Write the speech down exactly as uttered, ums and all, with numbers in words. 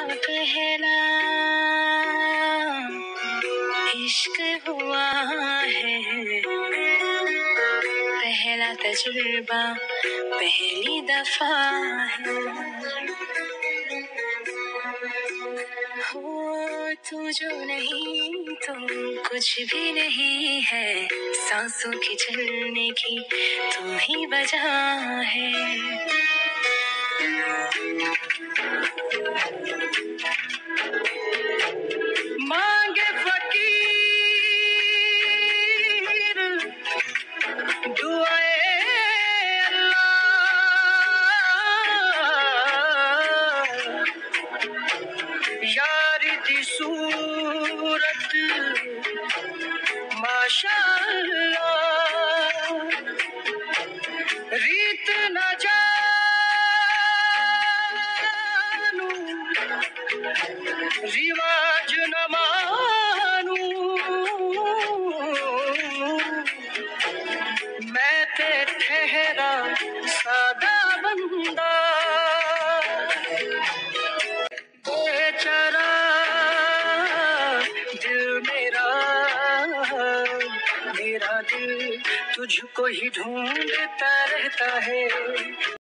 पहला इश्क हुआ है, पहला तजुर्बा पहली दफा है। हो तू जो नहीं तो कुछ भी नहीं है, सांसों की चलने की तू ही वजह है। मांगे फकीर दुआए अल्लाह, यारी दी सूरत माशाअल्लाह, रीत न जानू रिवाज न मानू, मैं ते ठहरा सादा बंदा, बेचारा दिल मेरा, मेरा दिल तुझको ही ढूंढता रहता है।